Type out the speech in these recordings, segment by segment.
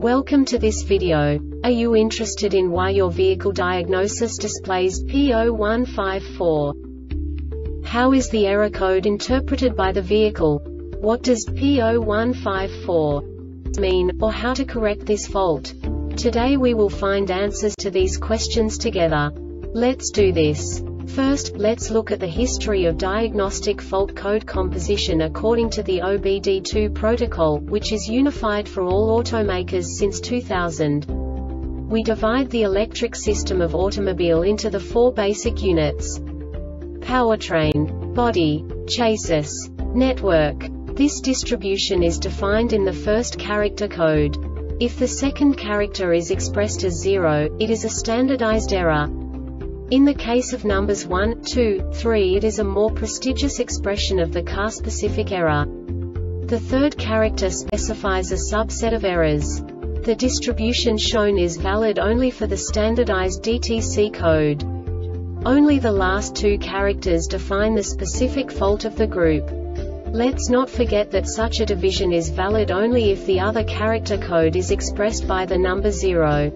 Welcome to this video. Are you interested in why your vehicle diagnosis displays P0154? How is the error code interpreted by the vehicle? What does P0154 mean, or how to correct this fault? Today we will find answers to these questions together. Let's do this. First, let's look at the history of diagnostic fault code composition according to the OBD2 protocol, which is unified for all automakers since 2000. We divide the electric system of automobile into the four basic units: powertrain, body, chassis, network. This distribution is defined in the first character code. If the second character is expressed as 0, it is a standardized error. In the case of numbers 1, 2, 3, it is a more prestigious expression of the car-specific error. The third character specifies a subset of errors. The distribution shown is valid only for the standardized DTC code. Only the last two characters define the specific fault of the group. Let's not forget that such a division is valid only if the other character code is expressed by the number 0.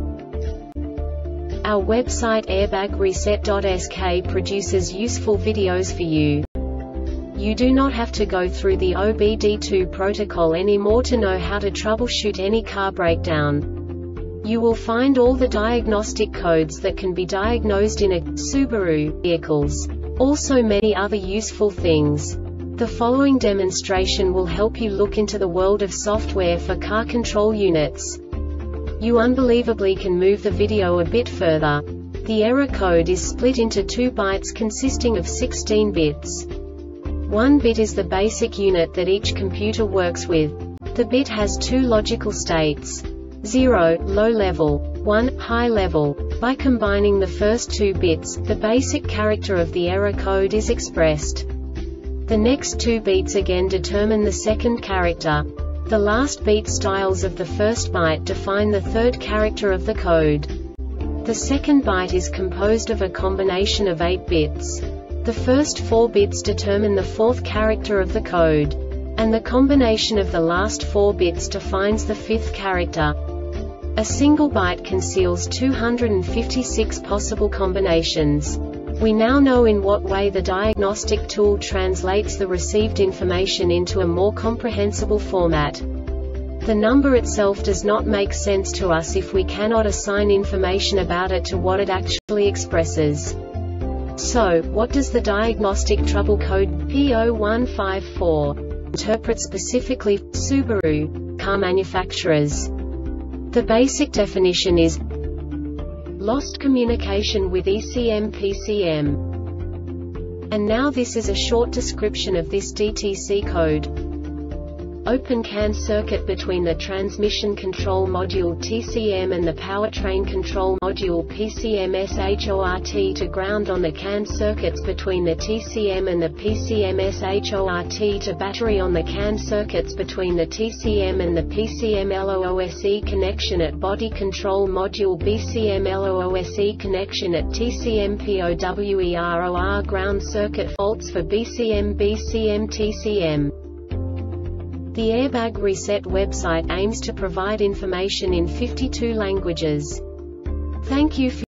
Our website airbagreset.sk produces useful videos for you. You do not have to go through the OBD2 protocol anymore to know how to troubleshoot any car breakdown. You will find all the diagnostic codes that can be diagnosed in a Subaru vehicles. Also many other useful things. The following demonstration will help you look into the world of software for car control units. You unbelievably can move the video a bit further. The error code is split into 2 bytes consisting of 16 bits. 1 bit is the basic unit that each computer works with. The bit has 2 logical states: 0, low level, 1, high level. By combining the first 2 bits, the basic character of the error code is expressed. The next 2 beats again determine the second character. The last beat styles of the first byte define the third character of the code. The second byte is composed of a combination of 8 bits. The first 4 bits determine the fourth character of the code. And the combination of the last 4 bits defines the fifth character. A single byte conceals 256 possible combinations. We now know in what way the diagnostic tool translates the received information into a more comprehensible format. The number itself does not make sense to us if we cannot assign information about it to what it actually expresses. So, what does the diagnostic trouble code P0154 interpret specifically for Subaru car manufacturers? The basic definition is lost communication with ECM/PCM. And now this is a short description of this DTC code. Open CAN circuit between the transmission control module TCM and the powertrain control module PCM SHORT to ground on the CAN circuits between the TCM and the PCM SHORT to battery on the CAN circuits between the TCM and the PCM LOOSE connection at body control module BCM LOOSE connection at TCM POWEROR ground circuit faults for BCM TCM. The Airbag Reset website aims to provide information in 52 languages. Thank you for